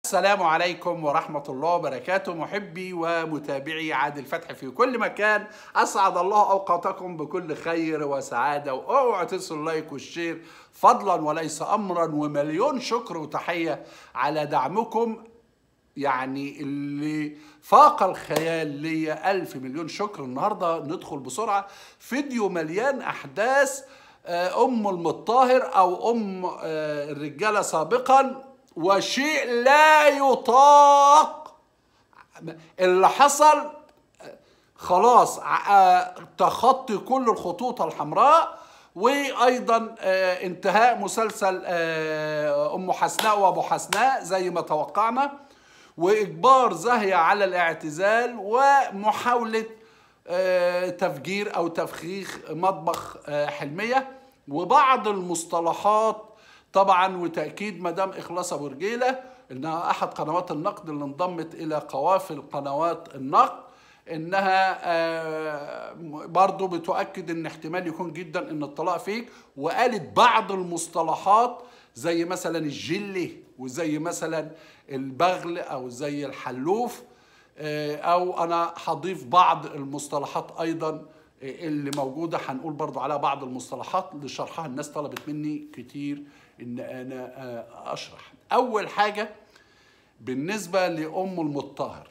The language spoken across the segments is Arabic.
السلام عليكم ورحمة الله وبركاته، محبي ومتابعي عادل فتحي في كل مكان. أسعد الله أوقاتكم بكل خير وسعادة، واوعوا تنسوا اللايك والشير فضلا وليس أمرا، ومليون شكر وتحية على دعمكم يعني اللي فاق الخيال. ليا ألف مليون شكر. النهاردة ندخل بسرعة فيديو مليان أحداث أم المطهر أو أم الرجالة سابقا، وشيء لا يطاق اللي حصل. خلاص تخطي كل الخطوط الحمراء، وايضا انتهاء مسلسل ام حسناء وابو حسناء زي ما توقعنا، واجبار زاهية على الاعتزال، ومحاولة تفجير او تفخيخ مطبخ حلمية، وبعض المصطلحات طبعا، وتأكيد مدام إخلاص أبو رجيلة إنها أحد قنوات النقد اللي انضمت إلى قوافل قنوات النقد، إنها برضو بتؤكد إن احتمال يكون جدا إن الطلاق فيك، وقالت بعض المصطلحات زي مثلا الجلي، وزي مثلا البغل، أو زي الحلوف، أو أنا هضيف بعض المصطلحات أيضا اللي موجودة. هنقول برضو على بعض المصطلحات لشرحها، الناس طلبت مني كتير ان انا اشرح. اول حاجة بالنسبة لأم المطهر،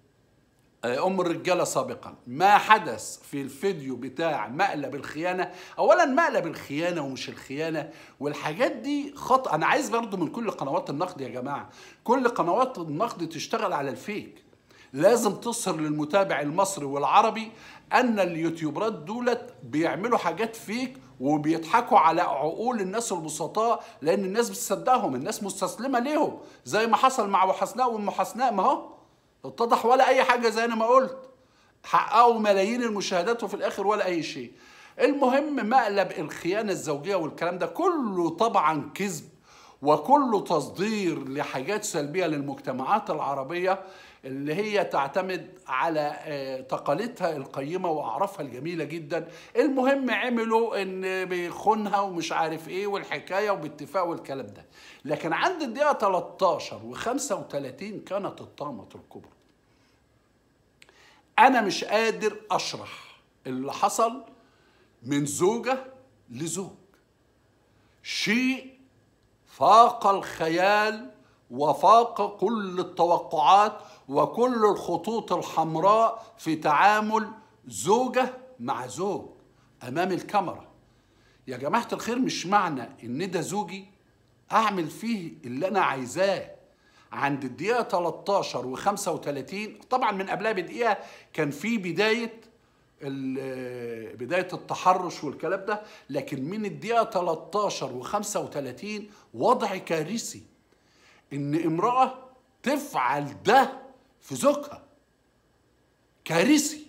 أم الرجالة سابقا، ما حدث في الفيديو بتاع مقلب الخيانة. أولا مقلب الخيانة ومش الخيانة والحاجات دي خطأ. أنا عايز برضو من كل قنوات النقد يا جماعة، كل قنوات النقد تشتغل على الفيك. لازم تصهر للمتابع المصري والعربي أن اليوتيوبرات دولت بيعملوا حاجات فيك وبيضحكوا على عقول الناس البسطاء، لأن الناس بتصدقهم، الناس مستسلمة ليهم، زي ما حصل مع أبو حسناء وأم حسناء. ما هو اتضح ولا أي حاجة، زي أنا ما قلت حققوا ملايين المشاهدات وفي الآخر ولا أي شيء. المهم مقلب الخيانة الزوجية والكلام ده كله طبعا كذب، وكله تصدير لحاجات سلبية للمجتمعات العربية اللي هي تعتمد على تقاليدها القيمة وأعرافها الجميلة جدا. المهم عملوا إن بيخونها ومش عارف إيه والحكاية وباتفاق والكلام ده، لكن عند الدقيقة 13 و35 كانت الطامة الكبرى. أنا مش قادر أشرح اللي حصل من زوجة لزوج، شيء فاق الخيال وفاق كل التوقعات وكل الخطوط الحمراء في تعامل زوجة مع زوج أمام الكاميرا. يا جماعة الخير، مش معنى إن ده زوجي أعمل فيه اللي أنا عايزاه. عند الدقيقة 13 و35 طبعا من قبلها بدقيقة كان في بداية التحرش والكلام ده، لكن من الدقيقة 13 و35 وضع كارثي إن امرأة تفعل ده في زوجها. كارثي.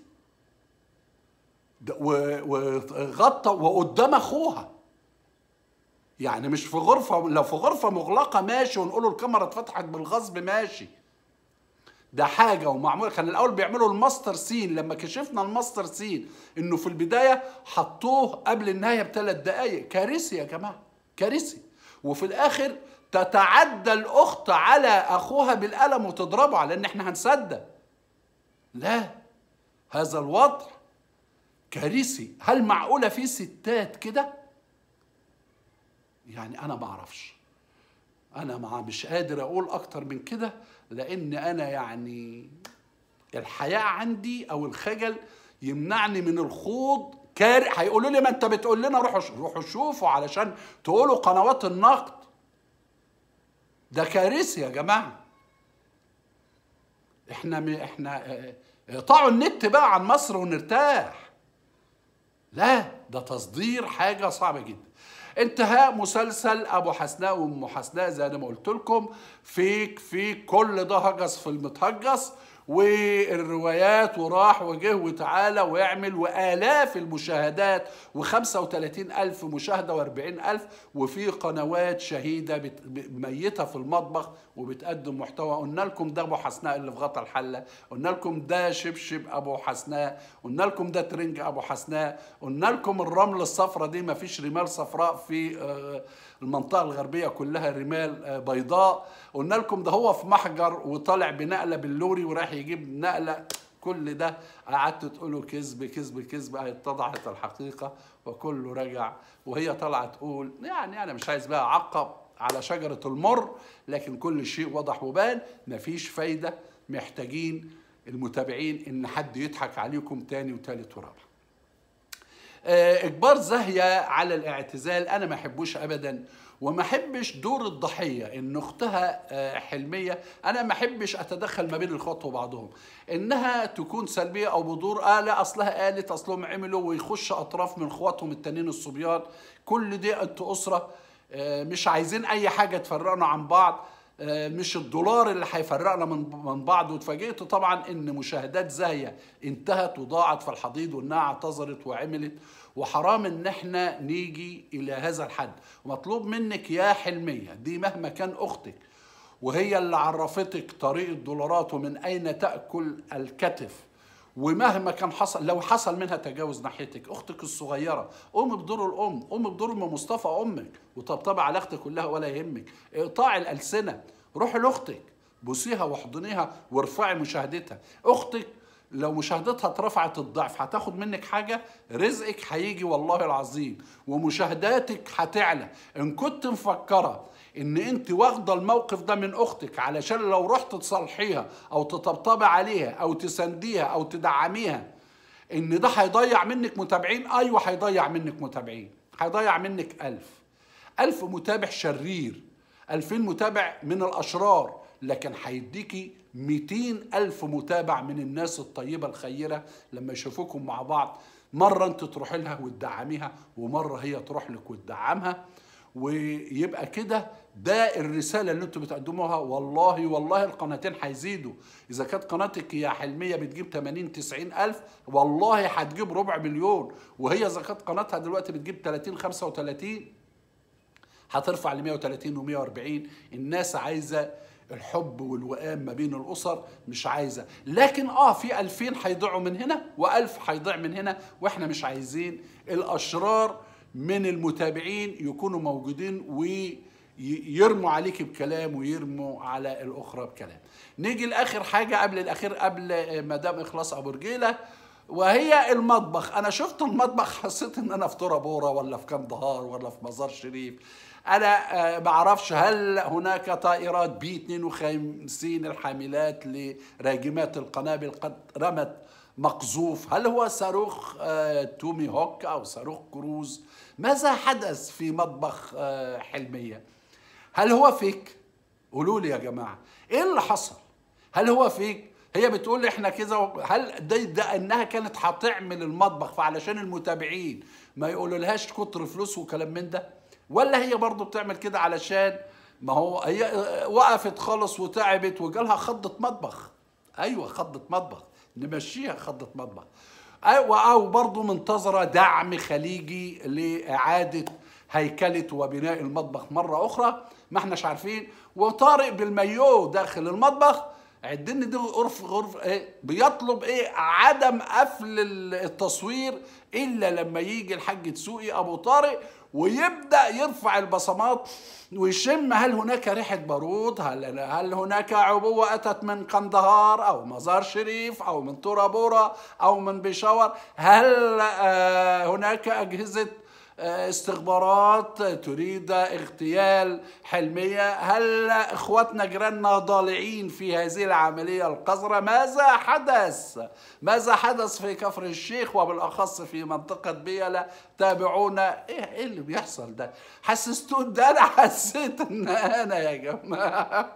وغطى وقدام أخوها، يعني مش في غرفة. لو في غرفة مغلقة ماشي ونقوله الكاميرا اتفتحت بالغصب ماشي، ده حاجة ومعمول. كان الأول بيعملوا الماستر سين، لما كشفنا الماستر سين إنه في البداية حطوه قبل النهاية ب3 دقايق. كارثي يا جماعة، كارثي. وفي الآخر تتعدى الأخت على أخوها بالقلم وتضربه على إن إحنا هنصدق. لا، هذا الوضع كارثي. هل معقولة في ستات كده؟ يعني أنا ما أعرفش، أنا مش قادر أقول أكتر من كده، لأن أنا يعني الحياء عندي أو الخجل يمنعني من الخوض. هيقولوا لي ما أنت بتقول لنا روحوا شوفوا علشان تقولوا قنوات النقد. ده كارثي يا جماعة. احنا اقطعوا النت بقى عن مصر ونرتاح. لا، ده تصدير حاجة صعبة جدا. انتهاء مسلسل ابو حسناء وام حسناء زي ما قلت لكم، فيك كل ده هجس في المتهجس، والروايات وراح وجه وتعالى ويعمل، وآلاف المشاهدات و35,000 مشاهدة و40,000، وفي قنوات شهيدة ميتة في المطبخ وبتقدم محتوى. قلنا لكم ده أبو حسناء اللي في غطا الحلة، قلنا لكم ده شبشب أبو حسناء، قلنا لكم ده ترنج أبو حسناء، قلنا لكم الرمل الصفراء دي ما فيش رمال صفراء في المنطقة الغربية، كلها رمال بيضاء. قلنا لكم ده هو في محجر وطالع بنقلة باللوري وراح يجيب نقلة. كل ده قعدتوا تقولوا كذب كذب كذب، اتضحت الحقيقة وكله رجع. وهي طالعة تقول يعني أنا مش عايز بقى أعقب على شجرة المر، لكن كل شيء وضح وبان، مفيش فايدة. محتاجين المتابعين إن حد يضحك عليكم تاني وتالت ورابع. إجبار زاهية على الاعتزال أنا ما أحبوش أبدا، وما أحبش دور الضحية إن أختها حلمية. أنا ما أحبش أتدخل ما بين الإخوات وبعضهم، إنها تكون سلبية أو بدور لا أصلها قالت أصلهم عملوا، ويخش أطراف من إخواتهم التانيين الصبيان. كل دي أنتوا أسرة، مش عايزين أي حاجة تفرقنا عن بعض، مش الدولار اللي هيفرقنا من بعض. واتفاجئت طبعا ان مشاهدات زاهية انتهت وضاعت في الحضيض، وانها اعتذرت وعملت. وحرام ان احنا نيجي الى هذا الحد. ومطلوب منك يا حلمية دي مهما كان اختك، وهي اللي عرفتك طريق الدولارات ومن اين تأكل الكتف، ومهما كان حصل، لو حصل منها تجاوز ناحيتك، اختك الصغيره، قومي بدور الام، قومي بدور ام مصطفى امك، وطبطبي على اختك كلها ولا يهمك. اقطاعي الالسنه، روحي لاختك بوسيها واحضنيها وارفعي مشاهدتها. اختك لو مشاهدتها اترفعت الضعف هتاخد منك حاجه؟ رزقك هيجي والله العظيم، ومشاهداتك هتعلى. ان كنت مفكره ان انت واخده الموقف ده من اختك علشان لو رحت تصالحيها او تطبطبي عليها او تسانديها او تدعميها ان ده هيضيع منك متابعين، ايوه هيضيع منك متابعين، هيضيع منك 1000 متابع شرير، 2000 متابع من الاشرار، لكن هيديكي 200,000 متابع من الناس الطيبة الخيرة لما يشوفوكم مع بعض. مرة انت تروح لها وتدعميها، ومرة هي تروح لك وتدعمها، ويبقى كده ده الرسالة اللي انتوا بتقدموها. والله والله القناتين هيزيدوا. اذا كانت قناتك يا حلمية بتجيب 80-90,000، والله هتجيب 250,000. وهي اذا كانت قناتها دلوقتي بتجيب 30-35، هترفع ل 130 و 140. الناس عايزة الحب والوئام ما بين الأسر، مش عايزة. لكن في 2000 هيضيعوا من هنا و1000 هيضيع من هنا، واحنا مش عايزين الأشرار من المتابعين يكونوا موجودين ويرموا عليك بكلام ويرموا على الأخرى بكلام. نيجي لآخر حاجة قبل الأخير، قبل مدام إخلاص أبو رجيلة، وهي المطبخ. أنا شفت المطبخ حسيت إن أنا في تورا بورا ولا في كندهار ولا في مزار شريف. أنا بعرفش هل هناك طائرات بي 52 الحاملات لراجمات القنابل قد رمت مقذوف؟ هل هو صاروخ تومي هوك أو صاروخ كروز؟ ماذا حدث في مطبخ حلمية؟ هل هو فيك؟ قولوا لي يا جماعة إيه اللي حصل؟ هل هو فيك؟ هي بتقول احنا كذا، هل ده انها كانت هتعمل المطبخ فعلشان المتابعين ما يقولوا لهاش كتر فلوس وكلام من ده؟ ولا هي برضو بتعمل كده علشان ما هو هي وقفت خالص وتعبت وجالها خضة مطبخ؟ ايوه خضة مطبخ، نمشيها خضة مطبخ. او برضو منتظرة دعم خليجي لإعادة هيكلة وبناء المطبخ مرة أخرى، ما احناش عارفين. وطارق بالمايو داخل المطبخ، عدني دي غرف ايه، بيطلب ايه؟ عدم قفل التصوير الا لما يجي الحاج دسوقي ابو طارق ويبدا يرفع البصمات ويشم هل هناك ريحه بارود، هل هناك عبوه اتت من قندهار او مزار شريف او من تورا بورا او من بيشاور، هل هناك اجهزه استخبارات تريد اغتيال حلمية، هل اخواتنا جيراننا ضالعين في هذه العملية القذرة؟ ماذا حدث؟ ماذا حدث في كفر الشيخ وبالاخص في منطقة بيلا؟ تابعونا ايه اللي بيحصل ده؟ حسستون ده؟ انا حسيت ان انا يا جماعة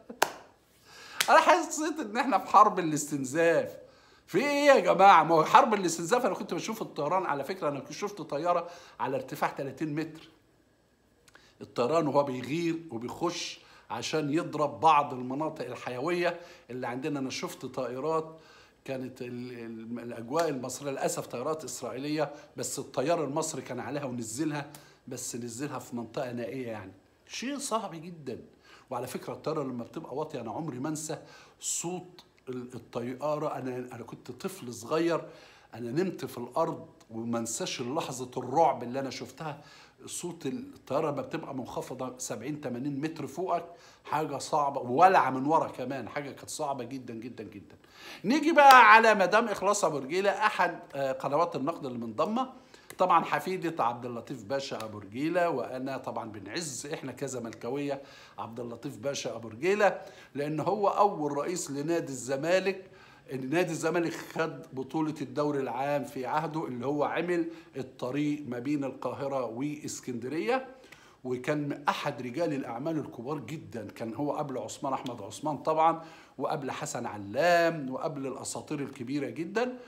انا حسيت ان احنا في حرب الاستنزاف. في ايه يا جماعه؟ ما هو حرب الاستنزاف. انا كنت بشوف الطيران، على فكره انا كنت شفت طياره على ارتفاع 30 متر، الطيران وهو بيغير وبيخش عشان يضرب بعض المناطق الحيوية اللي عندنا. أنا شفت طائرات كانت الأجواء المصرية، للأسف طائرات إسرائيلية، بس الطيار المصري كان عليها ونزلها، بس نزلها في منطقة نائية، يعني شيء صعب جدا. وعلى فكرة الطيارة لما بتبقى واطية، أنا عمري ما أنسى صوت الطيارة. أنا كنت طفل صغير، أنا نمت في الأرض وما انساش لحظة الرعب اللي أنا شفتها. صوت الطيارة لما بتبقى منخفضة 70 80 متر فوقك، حاجة صعبة، وولعة من ورا كمان، حاجة كانت صعبة جدا جدا جدا. نيجي بقى على مدام إخلاص أبو رجيلة، أحد قنوات النقد اللي منضمة، طبعا حفيدة عبد اللطيف باشا أبو رجيلة، وأنا طبعا بنعز إحنا كزملكاوية عبد اللطيف باشا أبو رجيلة، لأن هو أول رئيس لنادي الزمالك. نادي الزمالك خد بطولة الدوري العام في عهده، اللي هو عمل الطريق ما بين القاهرة وإسكندرية، وكان من أحد رجال الأعمال الكبار جدا. كان هو قبل عثمان أحمد عثمان طبعا، وقبل حسن علام، وقبل الأساطير الكبيرة جدا.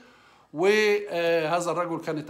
وهذا الرجل كانت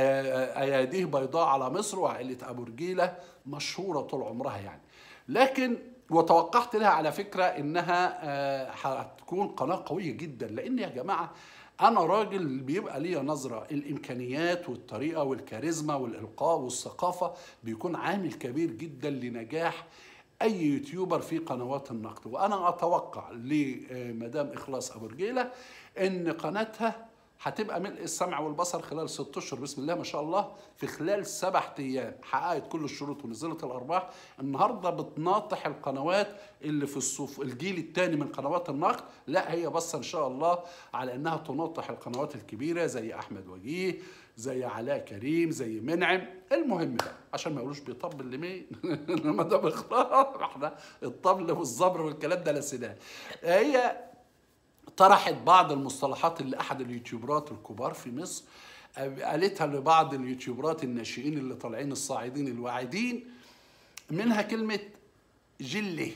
أياديه بيضاء على مصر، وعائلة أبو رجيلة مشهورة طول عمرها يعني. لكن وتوقعت لها على فكرة إنها هتكون قناة قوية جدا، لأن يا جماعة أنا راجل بيبقى ليا نظرة، الإمكانيات والطريقة والكاريزما والإلقاء والثقافة بيكون عامل كبير جدا لنجاح أي يوتيوبر في قنوات النقد. وأنا أتوقع لمدام إخلاص أبو رجيلة إن قناتها هتبقى ملء السمع والبصر خلال 6 اشهر بسم الله ما شاء الله. في خلال 7 ايام حققت كل الشروط ونزلت الارباح. النهارده بتناطح القنوات اللي في الصف الجيل الثاني من قنوات النقد، لا هي بس ان شاء الله على انها تناطح القنوات الكبيره زي احمد وجيه، زي علاء كريم، زي منعم. المهم بقى عشان ما يقولوش بيطبل لمين لما ده بيختار، احنا الطبل والزبر والكلام ده نسيناه. هي طرحت بعض المصطلحات اللي احد اليوتيوبرات الكبار في مصر قالتها لبعض اليوتيوبرات الناشئين اللي طالعين الصاعدين الواعدين، منها كلمه جله.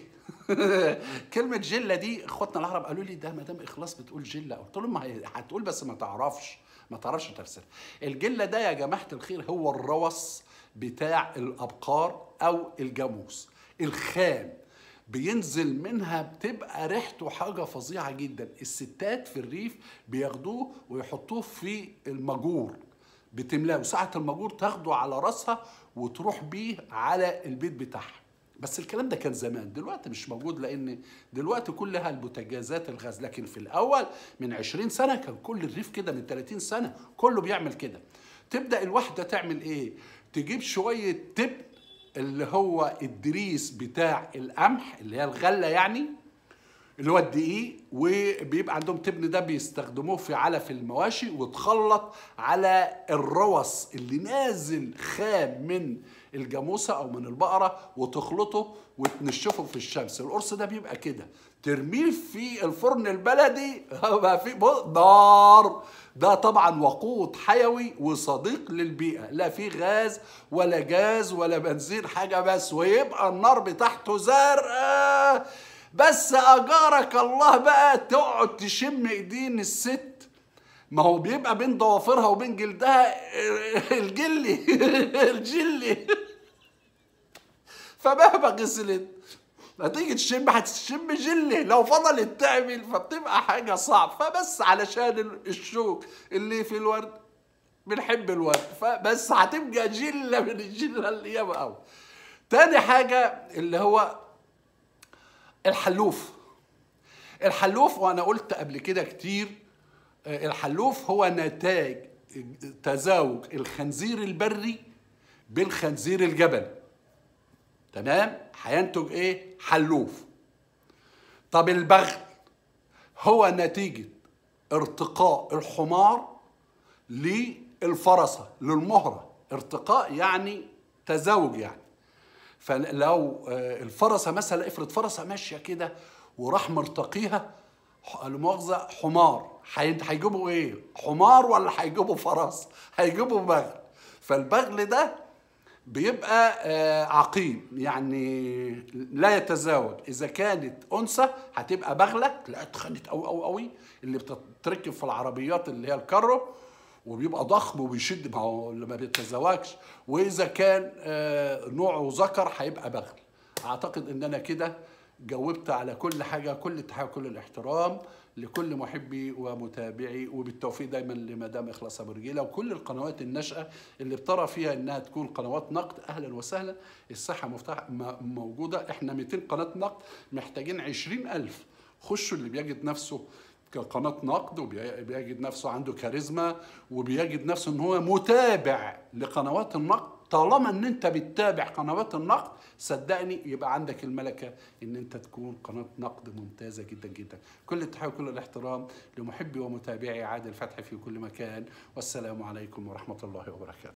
كلمه جله دي اخواتنا العرب قالوا لي ده مدام اخلاص بتقول جله، قلت لهم ما هي هتقول بس ما تعرفش تفسيرها. الجله ده يا جماعه الخير هو الروث بتاع الابقار او الجاموس الخام، بينزل منها بتبقى ريحته حاجة فظيعة جدا. الستات في الريف بياخدوه ويحطوه في المجور، بتملاه، وساعة المجور تاخده على راسها وتروح بيه على البيت بتاعها. بس الكلام ده كان زمان، دلوقتي مش موجود لأن دلوقتي كلها البوتاجازات الغاز. لكن في الأول من 20 سنة كان كل الريف كده، من 30 سنة كله بيعمل كده. تبدأ الواحدة تعمل إيه؟ تجيب شوية تبن اللي هو الدريس بتاع القمح اللي هي الغله يعني، اللي هو الدقيق، وبيبقى عندهم تبن ده بيستخدموه في علف المواشي، وتخلط على الروث اللي نازل خام من الجاموسه او من البقره، وتخلطه وتنشفه في الشمس. القرص ده بيبقى كده، ترميه في الفرن البلدي بقى في نار. ده طبعا وقود حيوي وصديق للبيئه، لا في غاز ولا جاز ولا بنزين حاجه بس، ويبقى النار بتاعته زرقاء. بس اجارك الله بقى تقعد تشم ايدين الست، ما هو بيبقى بين ضوافرها وبين جلدها الجلي فمهما غسلت هتيجي تشم هتشم جلي، لو فضلت تعمل فبتبقى حاجه صعب. فبس علشان الشوك اللي في الورد بنحب الورد، فبس هتبقى جله من الجله اللي ياما قوي. تاني حاجه اللي هو الحلوف، وانا قلت قبل كده كتير، الحلوف هو نتاج تزاوج الخنزير البري بالخنزير الجبلي، تمام؟ هينتج ايه؟ حلوف. طب البغل هو نتيجة ارتقاء الحمار للفرسة للمهرة، ارتقاء يعني تزاوج يعني. فلو الفرسة مثلا، افرض فرسة ماشية كده وراح مرتقيها المؤاخذة حمار، هيجيبوا ايه؟ حمار ولا هيجيبوا فرس؟ هيجيبوا بغل. فالبغل ده بيبقى عقيم، يعني لا يتزاوج. اذا كانت انثى هتبقى بغله، تلاقيها اتخنت قوي قوي قوي، اللي بتتركب في العربيات اللي هي الكارو، وبيبقى ضخم وبيشد، ما هو اللي ما بيتزوجش. واذا كان نوعه ذكر هيبقى بغل. اعتقد ان انا كده جاوبت على كل حاجه. كل التحيه وكل الاحترام لكل محبي ومتابعي، وبالتوفيق دايما لمدام اخلاص ابو رجيله وكل القنوات الناشئه اللي بترى فيها انها تكون قنوات نقد. اهلا وسهلا، الصحه مفتاح موجوده. احنا 200 قناه نقد، محتاجين 20,000. خشوا اللي بيجد نفسه كقناة نقد وبيجد نفسه عنده كاريزما وبيجد نفسه ان هو متابع لقنوات النقد. طالما ان انت بتتابع قنوات النقد صدقني يبقى عندك الملكة ان انت تكون قناة نقد ممتازة جدا جدا. كل التحية وكل الاحترام لمحبي ومتابعي عادل فتحي في كل مكان، والسلام عليكم ورحمة الله وبركاته.